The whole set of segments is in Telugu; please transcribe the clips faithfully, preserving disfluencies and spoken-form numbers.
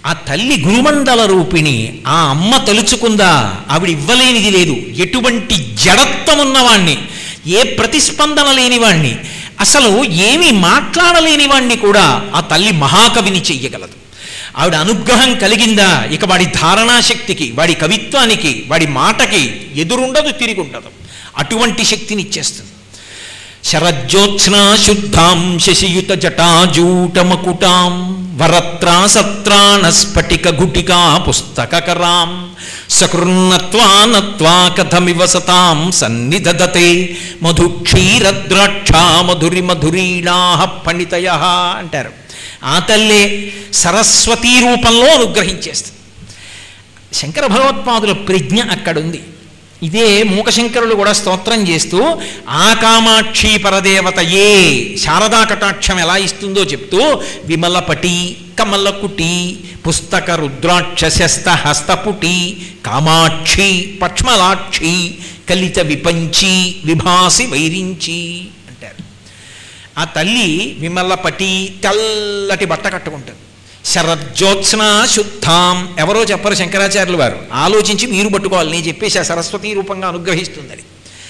ఆ తల్లి గురుమండల రూపిణి, ఆ అమ్మ తలుచుకుందా ఆవిడ ఇవ్వలేనిది లేదు. ఎటువంటి జడత్వం ఉన్నవాణ్ణి, ఏ ప్రతిస్పందన లేనివాణ్ణి, అసలు ఏమీ మాట్లాడలేని వాణ్ణి కూడా ఆ తల్లి మహాకవిని చెయ్యగలదు. ఆవిడ అనుగ్రహం కలిగిందా ఇక వాడి ధారణాశక్తికి, వాడి కవిత్వానికి, వాడి మాటకి ఎదురుండదు, తిరిగుండదు. అటువంటి శక్తిని ఇచ్చేస్తుంది. శరజ్యోత్స్నా శుద్ధాం శశియుత జటాజూటమకుటాం వరత్రా సత్రాణ స్ఫటిక గుటికా పుస్తకరాం సకృన్నత్వా నత్వా కథమివ సతాం సన్నిధదతే మధుక్షీరద్రాక్షా మధురి మధురీణా ఫణితయ అంటారు. ఆ తల్లే సరస్వతీ రూపంలో అనుగ్రహించేస్తుంది. శంకర భగవత్పాదుల ప్రజ్ఞ అక్కడుంది. ఇదే మూకశంకరులు కూడా స్తోత్రం చేస్తూ ఆ కామాక్షి పరదేవత ఏ శారదా కటాక్షం ఎలా ఇస్తుందో చెప్తూ విమలపటి కమలకుటి పుస్తక రుద్రాక్షస్త హస్తపుటి కామాక్షి పక్ష్మలాక్షి కలిత విపంచి విభాసి వైరించి అంటారు. ఆ తల్లి విమలపటి తెల్లటి బట్ట కట్టుకుంటుంది. శరజ్యోత్స్నా శుద్ధాం ఎవరో చెప్పరు శంకరాచార్యులు వారు, ఆలోచించి మీరు పట్టుకోవాలి. నేను చెప్పేసి ఆ సరస్వతీ రూపంగా అనుగ్రహిస్తుందని.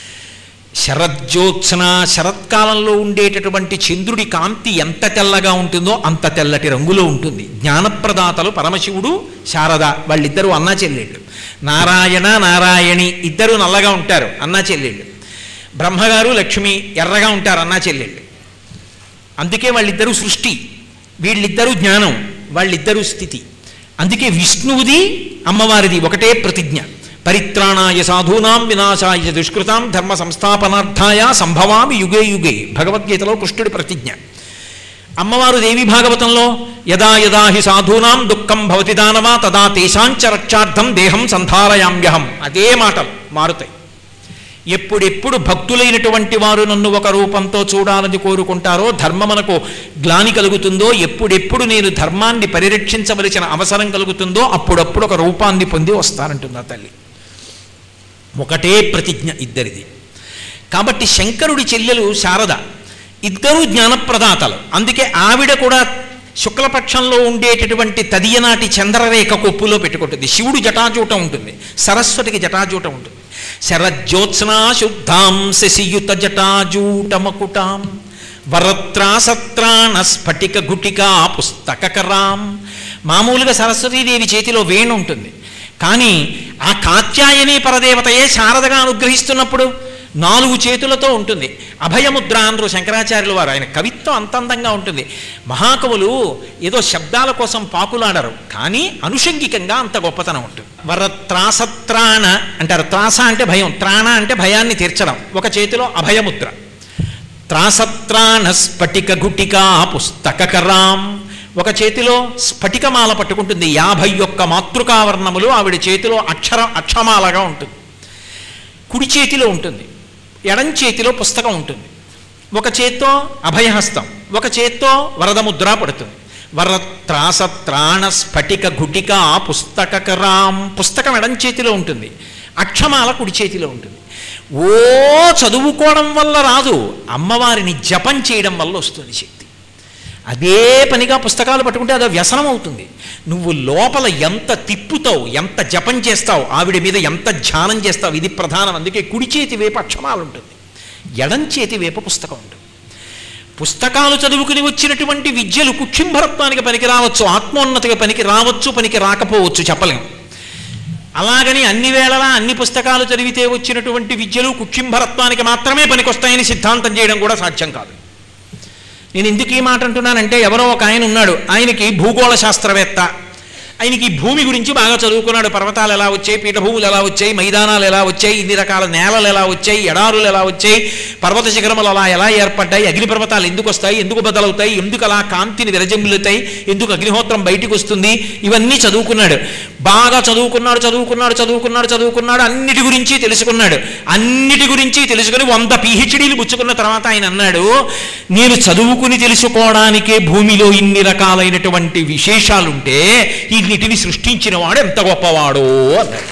శరజ్యోత్స్న శరత్కాలంలో ఉండేటటువంటి చంద్రుడి కాంతి ఎంత తెల్లగా ఉంటుందో అంత తెల్లటి రంగులో ఉంటుంది. జ్ఞానప్రదాతలు పరమశివుడు శారద, వాళ్ళిద్దరూ అన్నా చెల్లెళ్ళు. నారాయణ నారాయణి ఇద్దరు నల్లగా ఉంటారు, అన్నా చెల్లెళ్ళు. బ్రహ్మగారు లక్ష్మి ఎర్రగా ఉంటారు, అన్నా చెల్లెళ్ళు. అందుకే వాళ్ళిద్దరూ సృష్టి, వీళ్ళిద్దరూ జ్ఞానం, వాళ్ళిద్దరూ స్థితి. అందుకే విష్ణువుది అమ్మవారిది ఒకటే ప్రతిజ్ఞ. పరిత్రాణాయ సాధూనాం వినాశాయ దుష్కృతాం ధర్మ సంస్థాపనార్థాయ సంభవామి యుగే యుగే భగవద్గీతలో కృష్ణుడి ప్రతిజ్ఞ. అమ్మవారు దేవి భాగవతంలో యదా యదా హి సాధూనాం దుఃఖం భవతి దానవా తదా తేషాంచ రక్షార్థం దేహం సంధారయామ్యహం. అదే మాటలు మారుతాయి. ఎప్పుడెప్పుడు భక్తులైనటువంటి వారు నన్ను ఒక రూపంతో చూడాలని కోరుకుంటారో, ధర్మమునకు గ్లాని కలుగుతుందో, ఎప్పుడెప్పుడు నేను ధర్మాన్ని పరిరక్షించవలసిన అవసరం కలుగుతుందో అప్పుడప్పుడు ఒక రూపాన్ని పొంది వస్తానంటుంది ఆ తల్లి. ఒకటే ప్రతిజ్ఞ ఇద్దరిది. కాబట్టి శంకరుడి చెల్లెలు శారద, ఇద్దరూ జ్ఞానప్రదాతలు. అందుకే ఆవిడ కూడా శుక్లపక్షంలో ఉండేటటువంటి తదియనాటి చంద్రరేఖ కొప్పులో పెట్టుకుంటుంది. శివుడు జటాజూటం ఉంటుంది, సరస్వతికి జటాజూటం ఉంటుంది. శరజ్యోత్స్నా శుద్ధాం శశియుత జటాజూటమకుటాం వరత్రా సత్రాణ స్ఫటిక గుటికా పుస్తకరాం. మామూలుగా సరస్వతీదేవి చేతిలో వేణు ఉంటుంది, కానీ ఆ కాత్యాయని పరదేవతయే శారదగా అనుగ్రహిస్తున్నప్పుడు నాలుగు చేతులతో ఉంటుంది. అభయముద్ర అందరూ శంకరాచార్యులు వారు, ఆయన కవిత్వం అంత అందంగా ఉంటుంది. మహాకవులు ఏదో శబ్దాల కోసం పాకులాడరు, కానీ అనుషంగికంగా అంత గొప్పతనం ఉంటుంది. వరత్రాసత్రాణ అంటారు. త్రాస అంటే భయం, త్రాణ అంటే భయాన్ని తీర్చడం. ఒక చేతిలో అభయముద్ర. త్రాసత్రాణ స్ఫటిక గుటికా పుస్తకరాం. ఒక చేతిలో స్ఫటికమాల పట్టుకుంటుంది. యాభై ఒక్క మాతృకావర్ణములు ఆవిడ చేతిలో అక్షర అక్షమాలగా ఉంటుంది. కుడి చేతిలో ఉంటుంది, ఎడం చేతిలో పుస్తకం ఉంటుంది. ఒక చేత్తో అభయహస్తం, ఒక చేత్తో వరదముద్ర పడుతుంది. వరత్రాసత్రాణ స్ఫటిక గుటికా పుస్తకరాం. పుస్తకం ఎడం చేతిలో ఉంటుంది, అక్షమాల కుడి చేతిలో ఉంటుంది. ఓ చదువుకోవడం వల్ల రాదు, అమ్మవారిని జపం చేయడం వల్ల వస్తుంది శక్తి. అదే పనిగా పుస్తకాలు పట్టుకుంటే అదో వ్యసనం అవుతుంది. నువ్వు లోపల ఎంత తిప్పుతావు, ఎంత జపం చేస్తావు, ఆవిడ మీద ఎంత ధ్యానం చేస్తావు, ఇది ప్రధానం. అందుకే కుడి చేతి వేప అక్షమాలు ఉంటుంది, ఎడం చేతి వేప పుస్తకం ఉంటుంది. పుస్తకాలు చదువుకుని వచ్చినటువంటి విద్యలు కుక్షింభరత్వానికి పనికి రావచ్చు, ఆత్మోన్నతికి పనికి రావచ్చు, పనికి రాకపోవచ్చు, చెప్పలేం. అలాగని అన్ని వేళలా అన్ని పుస్తకాలు చదివితే వచ్చినటువంటి విద్యలు కుక్షింభరత్వానికి మాత్రమే పనికొస్తాయని సిద్ధాంతం చేయడం కూడా సాధ్యం కాదు. నేను ఎందుకు ఈ మాట అంటున్నానంటే, ఎవరో ఒక ఆయన ఉన్నాడు, ఆయనకి భూగోళ శాస్త్రవేత్త, ఆయనకి భూమి గురించి బాగా చదువుకున్నాడు. పర్వతాలు ఎలా వచ్చాయి, పీఠభూములు ఎలా వచ్చాయి, మైదానాలు ఎలా వచ్చాయి, ఇన్ని రకాల నేలలు ఎలా వచ్చాయి, ఎడారులు ఎలా వచ్చాయి, పర్వత శిఖరములు అలా ఎలా ఏర్పడ్డాయి, అగ్నిపర్వతాలు ఎందుకు వస్తాయి, ఎందుకు బదలవుతాయి, ఎందుకు అలా కాంతిని విరజమ్ములుతాయి, ఎందుకు అగ్నిహోత్రం బయటికి వస్తుంది, ఇవన్నీ చదువుకున్నాడు. బాగా చదువుకున్నాడు చదువుకున్నాడు చదువుకున్నాడు చదువుకున్నాడు అన్నిటి గురించి తెలుసుకున్నాడు. అన్నిటి గురించి తెలుసుకుని వంద పిహెచ్డీలు పుచ్చుకున్న తర్వాత ఆయన అన్నాడు, నేను చదువుకుని తెలుసుకోవడానికే భూమిలో ఇన్ని రకాలైనటువంటి విశేషాలుంటే వీటిని సృష్టించిన వాడు ఎంత గొప్పవాడో అన్నాడు.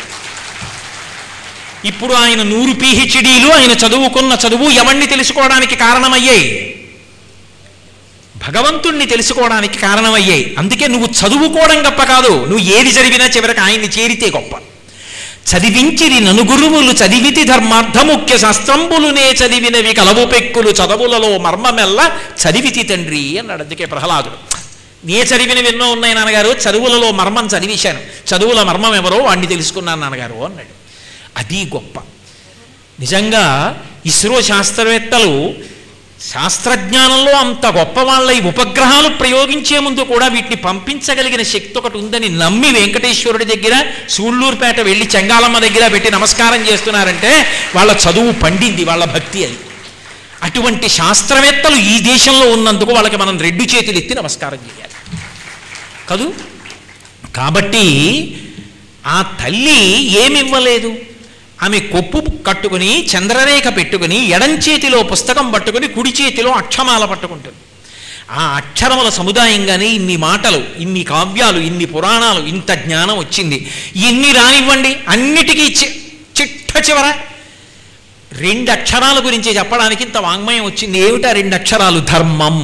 ఇప్పుడు ఆయన నూరు పిహెచ్డీలు ఆయన చదువుకున్న చదువు ఎవరిని తెలుసుకోవడానికి కారణమయ్యాయి? భగవంతుణ్ణి తెలుసుకోవడానికి కారణమయ్యాయి. అందుకే నువ్వు చదువుకోవడం గొప్ప కాదు, నువ్వు ఏది చదివినా చివరికి ఆయన్ని చేరితే గొప్ప. చదివించిరి ననుగురువులు చదివితి ధర్మార్థముఖ్య శాస్త్రంబులునే చదివినవి కలవు పెక్కులు చదవులలో మర్మమెల్ల చదివితి తండ్రి అన్నాడు. అందుకే ప్రహ్లాదుడు, నే చదివినవి ఎన్నో ఉన్నాయి నాన్నగారు, చదువులలో మర్మం చదివేశాను, చదువుల మర్మం ఎవరో వాడిని తెలుసుకున్నాను నాన్నగారు అన్నాడు. అది గొప్ప. నిజంగా ఇస్రో శాస్త్రవేత్తలు శాస్త్రజ్ఞానంలో అంత గొప్ప వాళ్ళ ఈ ఉపగ్రహాలు ప్రయోగించే ముందు కూడా వీటిని పంపించగలిగిన శక్తి ఒకటి ఉందని నమ్మి వెంకటేశ్వరుడి దగ్గర సూళ్ళూరుపేట వెళ్ళి చెంగాలమ్మ దగ్గర పెట్టి నమస్కారం చేస్తున్నారంటే వాళ్ళ చదువు పండింది, వాళ్ళ భక్తి అది. అటువంటి శాస్త్రవేత్తలు ఈ దేశంలో ఉన్నందుకు వాళ్ళకి మనం రెండు చేతులు ఎత్తి నమస్కారం చేయాలి కదూ. కాబట్టి ఆ తల్లి ఏమివ్వలేదు, ఆమె కొప్పు కట్టుకుని చంద్రరేఖ పెట్టుకుని ఎడం చేతిలో పుస్తకం పట్టుకుని కుడి చేతిలో అక్షమాల పట్టుకుంటుంది. ఆ అక్షరముల సముదాయంగానే ఇన్ని మాటలు, ఇన్ని కావ్యాలు, ఇన్ని పురాణాలు, ఇంత జ్ఞానం వచ్చింది. ఇన్ని రానివ్వండి, అన్నిటికీ చిట్ట చివర రెండు అక్షరాల గురించి చెప్పడానికి ఇంత వాంగ్మయం వచ్చింది. ఏమిటా రెండు అక్షరాలు? ధర్మం.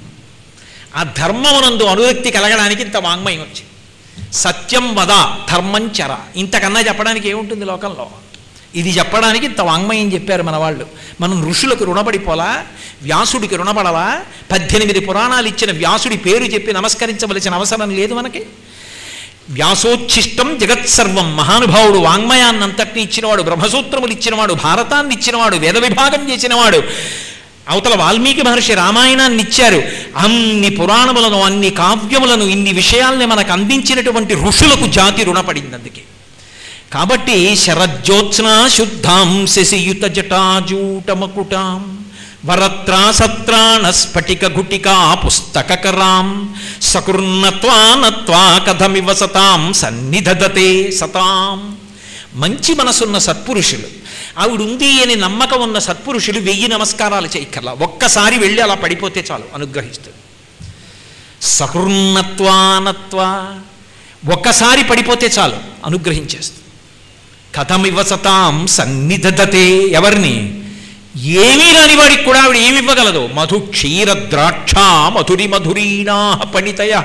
ఆ ధర్మమునందు అనురక్తి కలగడానికి ఇంత వాంగ్మయం వచ్చింది. సత్యం వద ధర్మం చర, ఇంతకన్నా చెప్పడానికి ఏముంటుంది లోకంలో? ఇది చెప్పడానికి ఇంత వాంగ్మయం చెప్పారు మన వాళ్ళు. మనం ఋషులకు రుణపడిపోలా, వ్యాసుడికి రుణపడవా? పద్దెనిమిది పురాణాలు ఇచ్చిన వ్యాసుడి పేరు చెప్పి నమస్కరించవలసిన అవసరం లేదు మనకి. వ్యాసోచ్ఛిష్టం జగత్సర్వం, మహానుభావుడు వాంగ్మయాన్నంతటిని ఇచ్చినవాడు, బ్రహ్మసూత్రములు ఇచ్చినవాడు, భారతాన్ని ఇచ్చినవాడు, వేద విభాగం చేసినవాడు, అవతల వాల్మీకి మహర్షి రామాయణాన్ని ఇచ్చారు. అన్ని పురాణములను, అన్ని కావ్యములను, ఇన్ని విషయాల్ని మనకు అందించినటువంటి ఋషులకు జాతి రుణపడింది. అందుకే కాబట్టి శరజ్యోత్స్నా శుద్ధాం శశియుత జటాజూటమకుటాం వరత్రా సత్రాణ స్ఫటిక గుటికా పుస్తకరాం సకృన్నత్వా నత్వా కథమివ సతాం సన్నిధదతే సతాం. మంచి మనసున్న సత్పురుషులు, ఆవిడుంది అని నమ్మకం ఉన్న సత్పురుషులు వెయ్యి నమస్కారాలు చేయక్కర్లా, ఒక్కసారి వెళ్ళి అలా పడిపోతే చాలు, అనుగ్రహిస్తుంది. సకృన్నత్వానత్వా, ఒక్కసారి పడిపోతే చాలు, అనుగ్రహించేస్తుంది. కథమివ సతాం సన్నిధదతే, ఎవరిని? ఏమీ రాని వాడికి కూడా ఆవిడ ఏమి ఇవ్వగలదు? మధు క్షీర ద్రాక్ష మధురి మధురీణా పణితయ.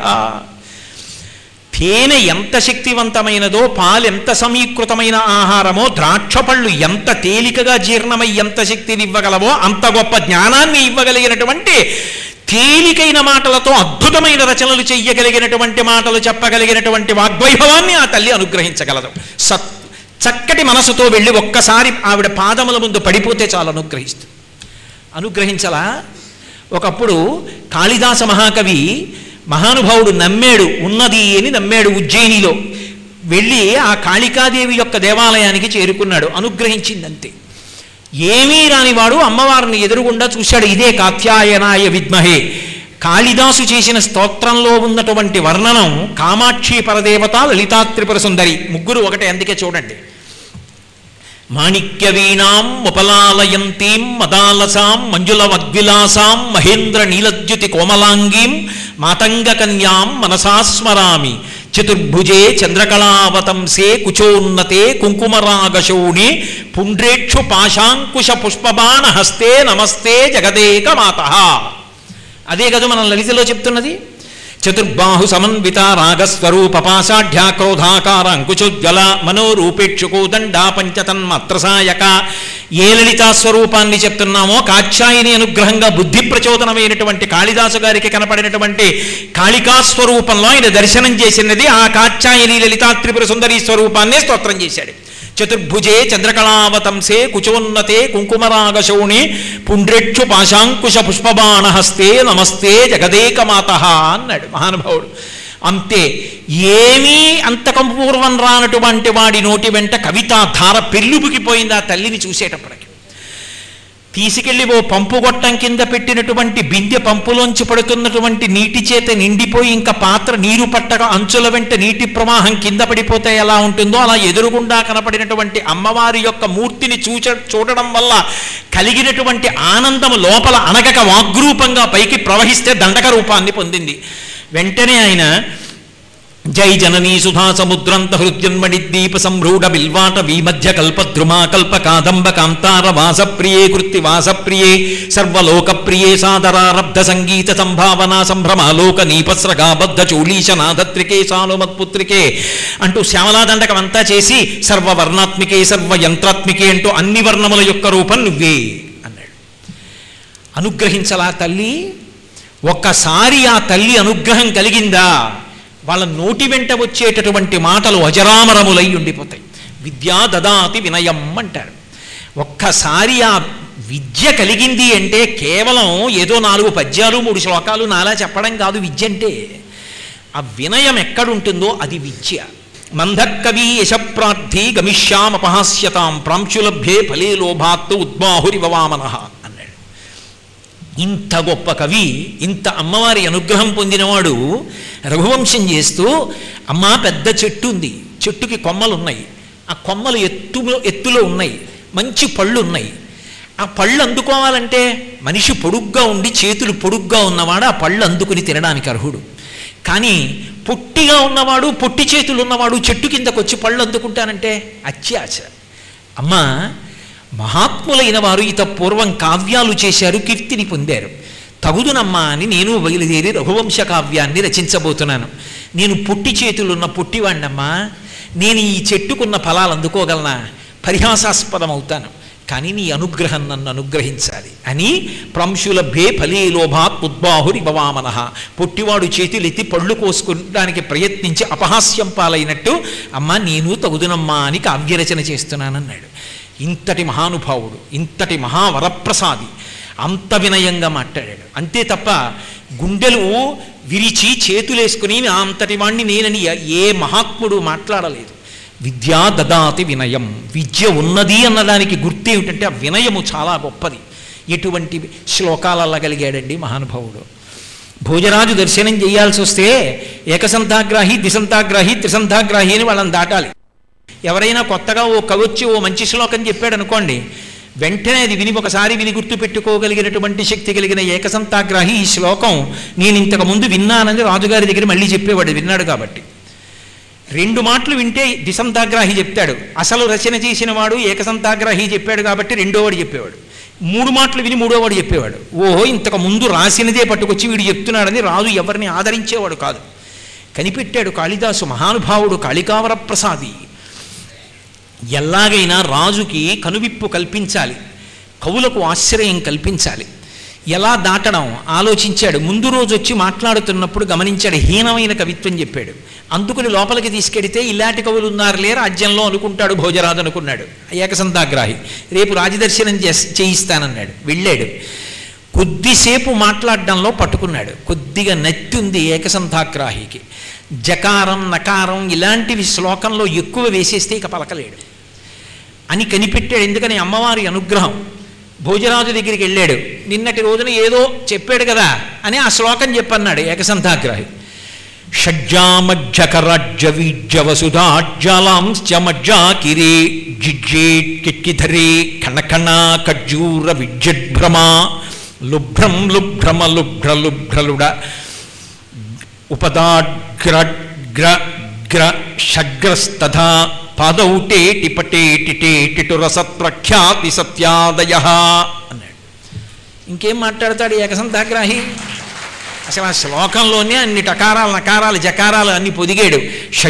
తేనె ఎంత శక్తివంతమైనదో, పాలు ఎంత సమీకృతమైన ఆహారమో, ద్రాక్ష పళ్ళు ఎంత తేలికగా జీర్ణమై ఎంత శక్తిని ఇవ్వగలవో అంత గొప్ప జ్ఞానాన్ని ఇవ్వగలిగినటువంటి, తేలికైన మాటలతో అద్భుతమైన రచనలు చెయ్యగలిగినటువంటి, మాటలు చెప్పగలిగినటువంటి వాగ్వైభవాన్ని ఆ తల్లి అనుగ్రహించగలదు. సత్ చక్కటి మనసుతో వెళ్ళి ఒక్కసారి ఆవిడ పాదముల ముందు పడిపోతే చాలు, అనుగ్రహిస్తుంది. అనుగ్రహించలా? ఒకప్పుడు కాళిదాస మహాకవి మహానుభావుడు నమ్మాడు, ఉన్నది అని నమ్మాడు. ఉజ్జయినిలో వెళ్ళి ఆ కాళికాదేవి యొక్క దేవాలయానికి చేరుకున్నాడు, అనుగ్రహించిందంతే. ఏమీ రానివాడు అమ్మవారిని ఎదురుగుండా చూశాడు. ఇదే కాత్యాయనాయ విద్మహే. కాళిదాసు చేసిన స్తోత్రంలో ఉన్నటువంటి వర్ణనం కామాక్షి పరదేవత లలితా త్రిపుర సుందరి ముగ్గురు ఒకటే. అందుకే చూడండి, మాణిక్య వీణాం ఉపలాలయంతీం మదాలసాం మంజుల వద్విలాసాం మహేంద్ర నీలద్యుతి కోమలాంగీం మాతంగ కన్యాం మనసా స్మరామి చతుర్భుజే చంద్రకళావతంసే కుచోన్నతే కుంకుమరాగశౌణే పుండ్రేక్షు పాశాంకుశ పుష్పబాణ హస్తే నమస్తే జగదేక మాతః. అదే కదా మనం లలితలో చెప్తున్నది. చతుర్బాహు సమన్విత రాగస్వరూప పాశాఢ్యా క్రోధాకార అంకుశోజ్వల మనోరూపేక్షుకో దండా పంచతన్మాత్రసాయక. ఏ లలితా స్వరూపాన్ని చెప్తున్నామో, కాత్యాయని అనుగ్రహంగా బుద్ధి ప్రచోదనమైనటువంటి కాళిదాసు గారికి కనపడినటువంటి కాళికాస్వరూపంలో ఆయన దర్శనం చేసినది ఆ కాత్యాయని లలితా త్రిపుర సుందరి స్వరూపాన్నే స్తోత్రం చేశాడు. చతుర్భుజే చంద్రకళావతంసే కుచోన్నతే కుంకుమరాగశౌణే పుండ్రేక్షు పాశాంకుశ పుష్పబాణ హస్తే నమస్తే జగదేక మాతః అన్నాడు మహానుభావుడు. అంతే, ఏమీ అంతకం పూర్వం రానటువంటి వాడి నోటి వెంట కవితా ధార పెళ్ళుబుకిపోయింది ఆ తల్లిని చూసేటప్పటికి. తీసుకెళ్ళి ఓ పంపు గొట్టం కింద పెట్టినటువంటి బిందె పంపులోంచి పడుతున్నటువంటి నీటి చేత నిండిపోయి ఇంకా పాత్ర నీరు పట్టక అంచుల వెంట నీటి ప్రవాహం కింద పడిపోతే ఎలా ఉంటుందో అలా ఎదురుగుండా కనపడినటువంటి అమ్మవారి యొక్క మూర్తిని చూచ చూడడం వల్ల కలిగినటువంటి ఆనందం లోపల అనగక వాగ్రూపంగా పైకి ప్రవహిస్తే దండక రూపాన్ని పొందింది. వెంటనే ఆయన జై జననీ సుధా సముద్రంత హృద్యన్మణిద్వీప సంభ్రూఢ బిల్వాట వీమధ్య కల్పద్రుమా కల్ప కాదంబ కాంతార వాసప్రియే కృత్తి వాసప్రియే సర్వలోకప్రియే సాదరారబ్ధ సంగీత సంభావనా సంభ్రమాలోక నీపస్రగాబద్ధ చూళీశనాథత్రికే సానుమత్పుత్రికే అంటూ శ్యామలాదండకం అంతా చేసి సర్వవర్ణాత్మికే సర్వయంత్రాత్మికే అంటూ అన్ని వర్ణముల యొక్క రూపం నువ్వే అన్నాడు. అనుగ్రహించలా తల్లి? ఒక్కసారి ఆ తల్లి అనుగ్రహం కలిగిందా వాళ్ళ నోటి వెంట వచ్చేటటువంటి మాటలు అజరామరములై ఉండిపోతాయి. విద్యా దదాతి వినయం అంటారు. ఒక్కసారి ఆ విద్య కలిగింది అంటే కేవలం ఏదో నాలుగు పద్యాలు మూడు శ్లోకాలు నాలా చెప్పడం కాదు విద్య అంటే. ఆ వినయం ఎక్కడుంటుందో అది విద్య. మందకవి యశప్రార్థి గమిష్యామపహాస్యతాం ప్రాంశులభ్యే ఫలే లోభాత్తు ఉద్బాహురివవామనః అన్నాడు. ఇంత గొప్ప కవి, ఇంత అమ్మవారి అనుగ్రహం పొందినవాడు రఘువంశం చేస్తూ, అమ్మా పెద్ద చెట్టు ఉంది, చెట్టుకి కొమ్మలు ఉన్నాయి, ఆ కొమ్మలు ఎత్తులో ఎత్తులో ఉన్నాయి, మంచి పళ్ళు ఉన్నాయి. ఆ పళ్ళు అందుకోవాలంటే మనిషి పొడుగ్గా ఉండి చేతులు పొడుగ్గా ఉన్నవాడు ఆ పళ్ళు అందుకుని తినడానికి అర్హుడు. కానీ పొట్టిగా ఉన్నవాడు పొట్టి చేతులు ఉన్నవాడు చెట్టు కిందకు వచ్చి పళ్ళు అందుకుంటానంటే అత్యాశ. అమ్మా మహాత్ములైన వారు ఇత పూర్వం కావ్యాలు చేశారు, కీర్తిని పొందారు. తగుదునమ్మా అని నేను బయలుదేరి రఘువంశ కావ్యాన్ని రచించబోతున్నాను. నేను పొట్టి చేతులున్న పొట్టివాణ్ణమ్మా, నేను ఈ చెట్టుకున్న ఫలాలు అందుకోగలనా? పరిహాసాస్పదం అవుతాను. కానీ నీ అనుగ్రహం నన్ను అనుగ్రహించాలి అని ప్రాంశులభ్యే ఫలే లోభాత్ ఉద్బాహురి భవామనః, పొట్టివాడు చేతులెత్తి పళ్ళు కోసుకోవడానికి ప్రయత్నించి అపహాస్యం పాలైనట్టు అమ్మా నేను తగుదునమ్మా అని కావ్యరచన చేస్తున్నానన్నాడు. ఇంతటి మహానుభావుడు, ఇంతటి మహావరప్రసాది అంత వినయంగా మాట్లాడాడు. అంతే తప్ప గుండెలు విరిచి చేతులేసుకుని అంతటి వాణ్ణి నేనని ఏ మహాత్ముడు మాట్లాడలేదు. విద్యా దదాతి వినయం. విద్య ఉన్నది అన్నదానికి గుర్తు ఏమిటంటే ఆ వినయము చాలా గొప్పది. ఎటువంటి శ్లోకాలు అల్లగలిగాడండి మహానుభావుడు. భోజరాజు దర్శనం చేయాల్సి వస్తే ఏకసంతాగ్రాహి ద్విసంతాగ్రాహి త్రిసంతాగ్రాహి అని వాళ్ళని దాటాలి. ఎవరైనా కొత్తగా ఓ కవొచ్చి ఓ మంచి శ్లోకం చెప్పాడు అనుకోండి, వెంటనే అది విని ఒకసారి విని గుర్తు పెట్టుకోగలిగినటువంటి శక్తి కలిగిన ఏకసంతాగ్రాహి ఈ శ్లోకం నేను ఇంతకుముందు విన్నానని రాజుగారి దగ్గర మళ్ళీ చెప్పేవాడు, విన్నాడు కాబట్టి. రెండు మాటలు వింటే ద్విసంతాగ్రాహి చెప్తాడు, అసలు రచన చేసిన వాడు ఏకసంతాగ్రాహి చెప్పాడు కాబట్టి రెండోవాడు చెప్పేవాడు. మూడు మాటలు విని మూడోవాడు చెప్పేవాడు. ఓహో ఇంతకు ముందు రాసినదే పట్టుకొచ్చి వీడు చెప్తున్నాడని రాజు ఎవరిని ఆదరించేవాడు కాదు. కనిపెట్టాడు కాళిదాసు, మహానుభావుడు, కాళికావర ప్రసాది. ఎలాగైనా రాజుకి కనువిప్పు కల్పించాలి, కవులకు ఆశ్రయం కల్పించాలి. ఎలా దాటడం ఆలోచించాడు. ముందు రోజు వచ్చి మాట్లాడుతున్నప్పుడు గమనించాడు, హీనమైన కవిత్వం చెప్పాడు. అందుకుని లోపలికి తీసుకెడితే ఇలాంటి కవులు ఉన్నారులే రాజ్యంలో అనుకుంటాడు భోజరాజు అనుకున్నాడు. ఏకసంతాగ్రాహి రేపు రాజదర్శనం చేయిస్తానన్నాడు. వెళ్ళాడు. కొద్దిసేపు మాట్లాడడంలో పట్టుకున్నాడు. కొద్దిగా నత్తుంది ఏకసంతాగ్రాహికి. జకారం నకారం ఇలాంటివి శ్లోకంలో ఎక్కువ వేసేస్తే ఇక పలకలేడు అని కనిపెట్టాడు. ఎందుకని అమ్మవారి అనుగ్రహం. భోజరాజు దగ్గరికి వెళ్ళాడు. నిన్నటి రోజున ఏదో చెప్పాడు కదా అని ఆ శ్లోకం చెప్పన్నాడు ఏకసంతాగ్రాహి. షడ్జామజ్జకరజ్జవీజ్జవసుధాజ్జలాంశ్చమజ్జాకిరే జిజ్జేట్ కిక్కిధరే కణకణ ఖజ్జూర విజ్జద్భ్రమా లుభ్రం లుభ్రమ లుభ్ర లుభ్రలుడ ఉపదాగ్రగ్ర గ్ర షగ్రస్తథా పాదౌటేటి పటేటిటేటిటు రసత్ప్రఖ్యాతి సత్యాదయ అన్నాడు. ఇంకేం మాట్లాడతాడు ఏకసంతాగ్రాహి? అసలు ఆ శ్లోకంలోనే అన్ని టకారాలు నకారాలు జకారాలు అన్ని పొదిగాడు.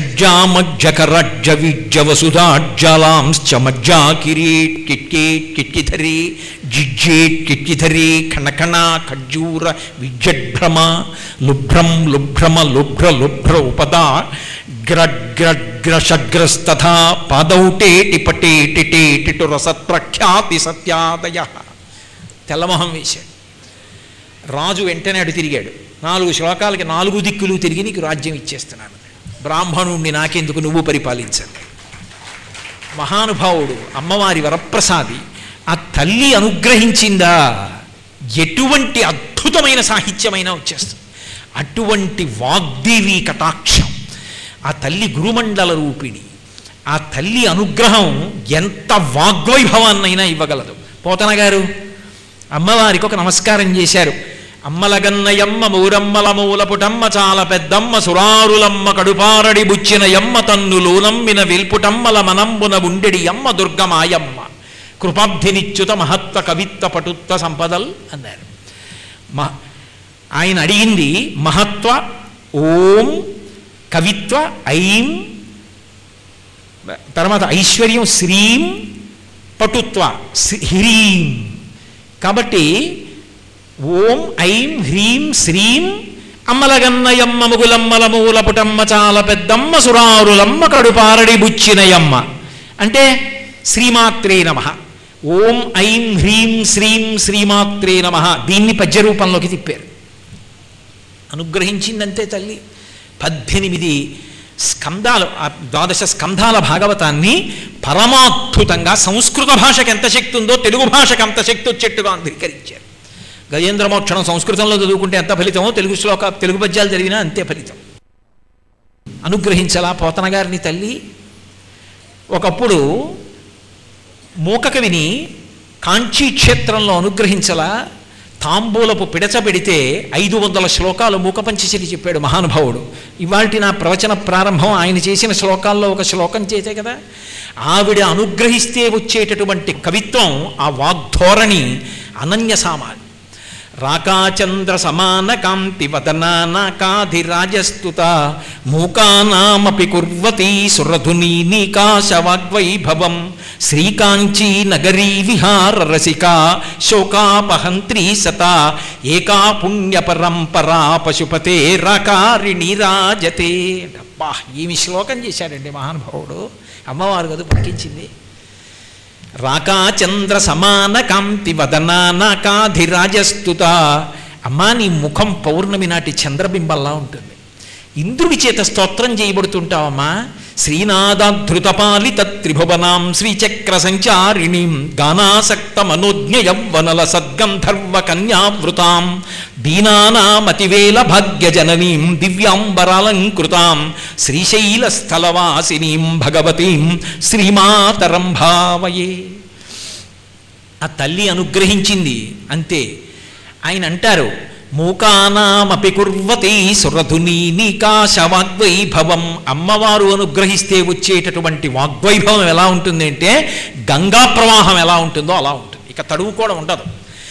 షడ్జామజ్జకరజ్జవిజ్జవసుధాజ్జలాంశ్చమజ్జాకిరీట్ కిట్కేట్ కిట్కిధరి జిజ్జేట్ కిట్కిధరి ఖణఖణ ఖజ్జూర విజ్జద్భ్రమ లుభ్రం లుభ్రమ లుభ్ర లుభ్ర ఉపదా గ్రగ్రగ్రషగ్రస్తథా పాదౌటేటి పటేటిటేటిటు రసత్ప్రఖ్యాతి సత్యాదయ. తెల్లమొహం వేశాడు. రాజు వెంటనే అడు తిరిగాడు. నాలుగు శ్లోకాలకి నాలుగు దిక్కులు తిరిగి నీకు రాజ్యం ఇచ్చేస్తున్నాను. బ్రాహ్మణుణ్ణి నాకెందుకు, నువ్వు పరిపాలించాలి. మహానుభావుడు, అమ్మవారి వరప్రసాది. ఆ తల్లి అనుగ్రహించిందా ఎటువంటి అద్భుతమైన సాహిత్యమైనా వచ్చేస్తుంది. అటువంటి వాగ్దేవి కటాక్షం. ఆ తల్లి గురుమండల రూపిణి. ఆ తల్లి అనుగ్రహం ఎంత వాగ్వైభవాన్నైనా ఇవ్వగలదు. పోతన గారు అమ్మవారికి ఒక నమస్కారం చేశారు. అమ్మలగన్నయమ్మ మూరమ్మల మూలపుటమ్మ చాలా పెద్దమ్మ సురారులమ్మ కడుపారడి బుచ్చిన యమ్మ తన్నులు నమ్మిన విల్పుటమ్మల మనంబున ఉండెడి యమ్మ దుర్గమాయమ్మ కృపాబ్ధినిచ్యుత మహత్వ కవిత్వ పటుత్వ సంపదల్ అన్నారు. మ ఆయన అడిగింది మహత్వ ఓం, కవిత్వ ఐం, తర్వాత ఐశ్వర్యం శ్రీం, పటుత్వ హ్రీం. కాబట్టి ఓం ఐం హ్రీం శ్రీం అమ్మలగన్నయమ్మ ముగులమ్మల మూలపుటమ్మ చాలా పెద్దమ్మ సురారులమ్మ కడుపారడి బుచ్చినయమ్మ అంటే శ్రీమాత్రే నమః. ఓం ఐం హ్రీం శ్రీం శ్రీమాత్రే నమః. దీన్ని పద్యరూపంలోకి తిప్పారు. అనుగ్రహించిందంతే తల్లి. పద్దెనిమిది స్కందాలు, ఆ ద్వాదశ స్కంధాల భాగవతాన్ని పరమాద్భుతంగా సంస్కృత భాషకు ఎంత శక్తి ఉందో తెలుగు భాషకు అంత శక్తి వచ్చేట్టుగా అంధీకరించారు. గజేంద్రమోక్షణం సంస్కృతంలో చదువుకుంటే ఎంత ఫలితమో తెలుగు శ్లోక తెలుగు పద్యాలు చదివినా అంతే ఫలితం. అనుగ్రహించలా పోతన గారిని తల్లి. ఒకప్పుడు మూకకవిని కాంచీ క్షేత్రంలో అనుగ్రహించలా తాంబూలపు పిడచబెడితే ఐదు వందల శ్లోకాలు మూకపంచశరి చెప్పాడు మహానుభావుడు. ఇవాల్టి నా ప్రవచన ప్రారంభం ఆయన చేసిన శ్లోకాల్లో ఒక శ్లోకం చేతే కదా. ఆవిడ అనుగ్రహిస్తే వచ్చేటటువంటి కవిత్వం, ఆ వాగ్ధోరణి అనన్య సామాన్యం. రాకాచంద్ర సమాన కాంతి వదనాకాధిరాజస్తుత మూకానామపి కుర్వతి సురధుని నీకాశ వాగ్వైభవం శ్రీకాంచీ నగరీ విహార రసికా శోకాపహంత్రీ సత ఏకా పుణ్య పరంపరా పశుపతే రాకారిణి రాజతే. అబ్బా, ఏమి శ్లోకం చేశాడండి మహానుభావుడు. అమ్మవారు కదా పలికించింది. రాకాచంద్ర సమాన కాంతి వదనాకాధిరాజస్తుత. అమ్మా, నీ ముఖం పౌర్ణమి నాటి చంద్రబింబల్లా ఉంటుంది. ఇంద్రుడి చేత స్తోత్రం చేయబడుతుంటావమ్మా. శ్రీనాదాధృతపాలిత త్రిభువనాం శ్రీచక్ర సంచారిణీం గానాసక్త మనోజ్ఞ యవ్వనల సద్గంధర్వ కన్యావృతాం దీనానామతివేల భాగ్యజననీం దివ్యాంబరాలంకృతాం శ్రీశైలస్థలవాసినీం భగవతీం శ్రీమాతరం భావయే. ఆ తల్లి అనుగ్రహించింది అంతే. ఆయన అంటారు మూకానామపి కుర్వతి సురధుని నీకాశ వాగ్వైభవం. అమ్మవారు అనుగ్రహిస్తే వచ్చేటటువంటి వాగ్వైభవం ఎలా ఉంటుంది అంటే గంగా ప్రవాహం ఎలా ఉంటుందో అలా ఉంటుంది. ఇక తడువు కూడా ఉండదు.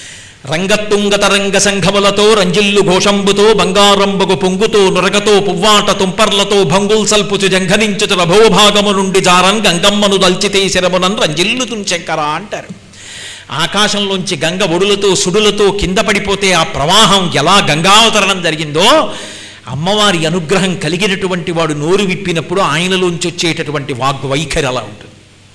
రంగతుంగత రంగ సంఘములతో రంజిల్లు ఘోషంబుతో బంగారంబగు పొంగుతో నురగతో పువ్వాట తుంపర్లతో భంగుల్ సల్పుచు జంఘనించుచు రభోభాగము నుండి జారన్ గంగమ్మను దల్చితే శరమునన్ రంజిల్లుతున్ శంకర అంటారు. ఆకాశంలోంచి గంగ ఒడులతో సుడులతో కింద పడిపోతే ఆ ప్రవాహం ఎలా గంగావతరణం జరిగిందో, అమ్మవారి అనుగ్రహం కలిగినటువంటి వాడు నోరు విప్పినప్పుడు ఆయనలోంచి వచ్చేటటువంటి వాగ్వైఖరి అలా ఉంటుంది.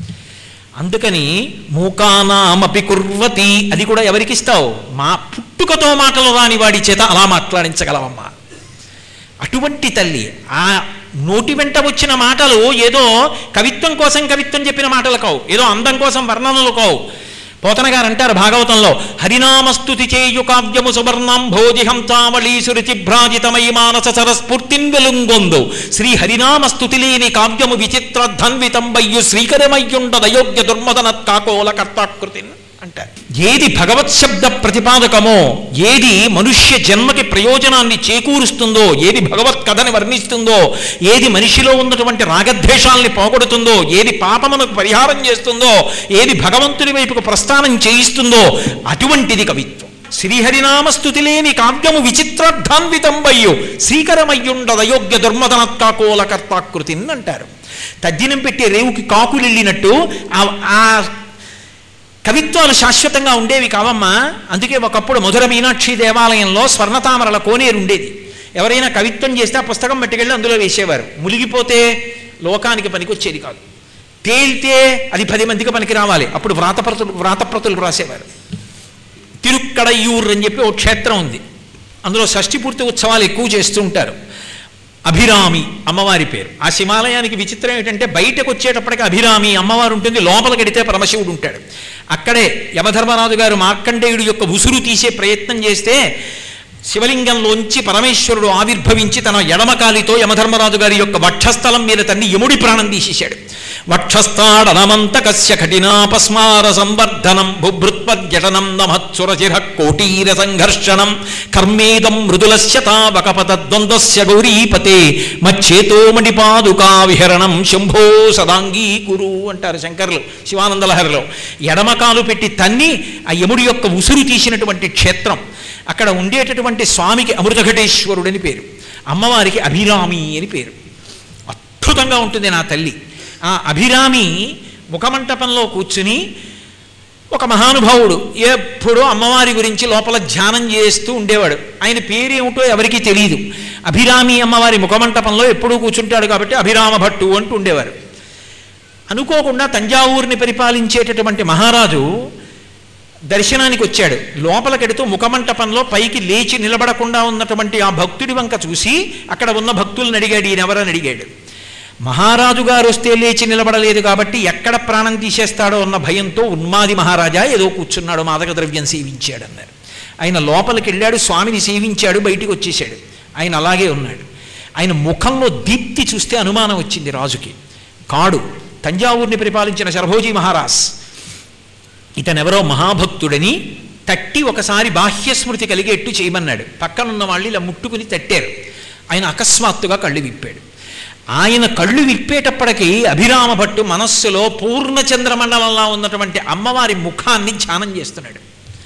అందుకని మూకానామపి కుర్వతి, అది కూడా ఎవరికి ఇస్తావు? మా పుట్టుకతో మాటలు రాని వాడి చేత అలా మాట్లాడించగలవమ్మా. అటువంటి తల్లి. ఆ నోటి వెంట వచ్చిన మాటలు ఏదో కవిత్వం కోసం కవిత్వం చెప్పిన మాటలు కావు, ఏదో అందం కోసం వర్ణనలు కావు. పోతన గారు అంటారు భాగవతంలో, హరినామస్తుతి చేయు కావ్యము సువర్ణం భోజిహంసావళీసురుచిభ్రాజితమై మానస సరస్ఫూర్తిన్ వెలుంగొందు శ్రీ హరినామస్తుతి లేని కావ్యము విచిత్ర ధన్వితంబయ్యు శ్రీకరమయ్యుండదయోగ్య దుర్మదనత్ కాకోల కర్తాకృతిన్ అంటారు. ఏది భగవత్ శబ్ద ప్రతిపాదకమో, ఏది మనుష్య జన్మకి ప్రయోజనాన్ని చేకూరుస్తుందో, ఏది భగవత్ కథని వర్ణిస్తుందో, ఏది మనిషిలో ఉన్నటువంటి రాగద్వేషాల్ని పోగొడుతుందో, ఏది పాపమునకు పరిహారం చేస్తుందో, ఏది భగవంతుని వైపుకు ప్రస్థానం చేయిస్తుందో అటువంటిది కవిత్వం. శ్రీహరినామస్తుతి లేని కావ్యము విచిత్రార్థాన్వితంబయ్యు శ్రీకరమయ్యుండదయోగ్య దుర్మదనత్కాకోల కర్తాకృతిన్ అంటారు. తద్దినం పెట్టే రేవుకి కాకులు వెళ్ళినట్టు ఆ కవిత్వాలు శాశ్వతంగా ఉండేవి కావమ్మా. అందుకే ఒకప్పుడు మధుర మీనాక్షి దేవాలయంలో స్వర్ణతామరల కోనేరు ఉండేది. ఎవరైనా కవిత్వం చేస్తే ఆ పుస్తకం పట్టుకెళ్ళి అందులో వేసేవారు. మునిగిపోతే లోకానికి పనికొచ్చేది కాదు. తేలితే అది పది మందికి పనికి రావాలి. అప్పుడు వ్రాతప్రతులు వ్రాతప్రతులు రాసేవారు. తిరుక్కడయ్యూర్ అని చెప్పి ఓ క్షేత్రం ఉంది. అందులో షష్ఠి పూర్తి ఉత్సవాలు ఎక్కువ చేస్తూ ఉంటారు. అభిరామి అమ్మవారి పేరు. ఆ శివాలయానికి విచిత్రం ఏంటంటే బయటకు వచ్చేటప్పటికి అభిరామి అమ్మవారు ఉంటుంది, లోపల గడితే పరమశివుడు ఉంటాడు. అక్కడే యమధర్మరాజు గారు మార్కండేయుడు యొక్క ఉసురు తీసే ప్రయత్నం చేస్తే శివలింగంలోంచి పరమేశ్వరుడు ఆవిర్భవించి తన ఎడమకాలితో యమధర్మరాజు గారి యొక్క వక్షస్థలం మీద తన్ని యముడి ప్రాణం తీసేశాడు. వక్షస్థాడనమంత కస్య కఠినాపస్మార సంవర్ధనం బుభృత్పద్యటనం నమత్సురచిర కోటీర సంఘర్షణం కర్మేదం మృదులస్య తావకపతద్వంద్వస్య గౌరీపతే మచ్చేతో మణిపాదుకా విహరణం శంభో సదాంగీ కురు అంటారు శంకర్లు శివానందలహరిలో. ఎడమకాలు పెట్టి తన్ని ఆ యముడి యొక్క ఉసురు తీసినటువంటి క్షేత్రం. అక్కడ ఉండేటటువంటి స్వామికి అమృతఘటేశ్వరుడని పేరు, అమ్మవారికి అభిరామి అని పేరు. అద్భుతంగా ఉంటుంది నా తల్లి. ఆ అభిరామి ముఖమంటపంలో కూర్చుని ఒక మహానుభావుడు ఎప్పుడూ అమ్మవారి గురించి లోపల ధ్యానం చేస్తూ ఉండేవాడు. ఆయన పేరేమిటో ఎవరికీ తెలియదు. అభిరామి అమ్మవారి ముఖమంటపంలో ఎప్పుడూ కూర్చుంటాడు కాబట్టి అభిరామ భట్టు అంటూ ఉండేవారు. అనుకోకుండా తంజావూరుని పరిపాలించేటటువంటి మహారాజు దర్శనానికి వచ్చాడు. లోపలికెడుతూ ముఖమంటపంలో పైకి లేచి నిలబడకుండా ఉన్నటువంటి ఆ భక్తుడి వంక చూసి అక్కడ ఉన్న భక్తులను అడిగాడు, ఈయనెవరని అడిగాడు. మహారాజు గారు వస్తే లేచి నిలబడలేదు కాబట్టి ఎక్కడ ప్రాణం తీసేస్తాడో అన్న భయంతో ఉన్మాది మహారాజా ఏదో కూర్చున్నాడు, మాదక ద్రవ్యం సేవించాడు అన్నారు. ఆయన లోపలికి వెళ్ళాడు, స్వామిని సేవించాడు, బయటికి వచ్చేసాడు. ఆయన అలాగే ఉన్నాడు. ఆయన ముఖంలో దీప్తి చూస్తే అనుమానం వచ్చింది రాజుకి. కాడు, తంజావూరుని పరిపాలించిన శరభోజీ మహారాజ్. ఇతనెవరో మహాభక్తుడని తట్టి ఒకసారి బాహ్యస్మృతి కలిగేట్టు చేయమన్నాడు. పక్కనున్న వాళ్ళు ఇలా ముట్టుకుని తట్టారు. ఆయన అకస్మాత్తుగా కళ్ళు విప్పాడు. ఆయన కళ్ళు విప్పేటప్పటికీ అభిరామ భట్టు మనస్సులో పూర్ణచంద్రమండలంలో ఉన్నటువంటి అమ్మవారి ముఖాన్ని ధ్యానం చేస్తున్నాడు.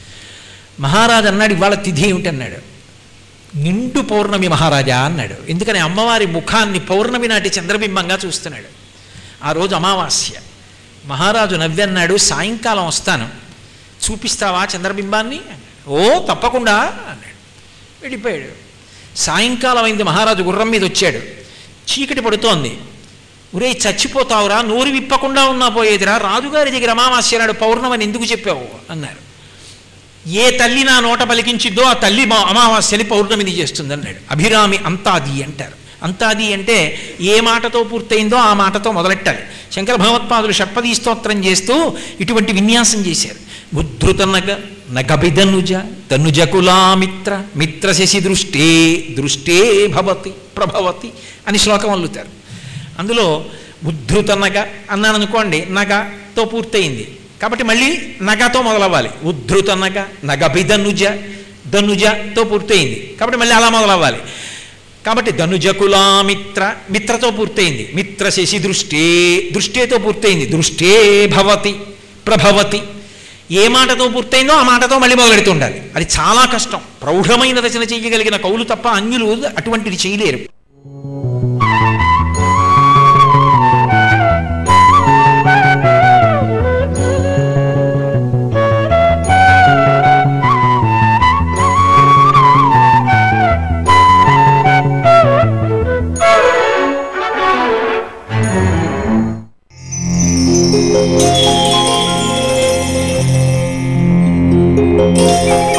మహారాజు అన్నాడు, ఇవాళ తిథి ఏమిటన్నాడు. నిండు పౌర్ణమి మహారాజా అన్నాడు. ఎందుకని అమ్మవారి ముఖాన్ని పౌర్ణమి నాటి చంద్రబింబంగా చూస్తున్నాడు. ఆ రోజు అమావాస్య. మహారాజు నవ్వన్నాడు, సాయంకాలం వస్తాను, చూపిస్తావా చంద్రబింబాన్ని? ఓ తప్పకుండా అన్నాడు. వెళ్ళిపోయాడు. సాయంకాలం అయింది. మహారాజు గుర్రం మీద వచ్చాడు. చీకటి పడుతోంది. ఒరే చచ్చిపోతావురా, నోరు విప్పకుండా ఉన్నా పోయేదిరా, రాజుగారి దగ్గర అమావాస్య నాడు పౌర్ణమని ఎందుకు చెప్పావు అన్నారు. ఏ తల్లి నా నోట పలికించిద్దో ఆ తల్లి మా అమావాస్యని పౌర్ణమిని చేస్తుంది అన్నాడు. అభిరామి అంతాది అంటారు. అంతాది అంటే ఏ మాటతో పూర్తయిందో ఆ మాటతో మొదలెట్టాలి. శంకర భగవత్పాదులు షట్పదీ స్తోత్రం చేస్తూ ఇటువంటి విన్యాసం చేశారు. ఉద్ధృత నగ నగభిధనుజ తనుజకులామిత్ర మిత్ర శశి దృష్టే దృష్టే భవతి ప్రభవతి అని శ్లోకం అల్లుతారు. అందులో ఉద్ధృత నగ అన్నాను అనుకోండి, నగతో పూర్తయింది కాబట్టి మళ్ళీ నగతో మొదలవ్వాలి. ఉద్ధృత నగ నగభిధనుజ ధనుజతో పూర్తయింది కాబట్టి మళ్ళీ అలా మొదలవ్వాలి. కాబట్టి ధనుజకులామిత్ర మిత్రతో పూర్తయింది. మిత్ర శశి దృష్టే దృష్టేతో పూర్తయింది. దృష్టే భవతి ప్రభవతి. ఏ మాటతో పూర్తయిందో ఆ మాటతో మళ్ళీ మొదలెడుతూ ఉండాలి. అది చాలా కష్టం. ప్రౌఢమైన రచన చేయగలిగిన కవులు తప్ప అన్యులు అటువంటిది చేయలేరు. Thank you.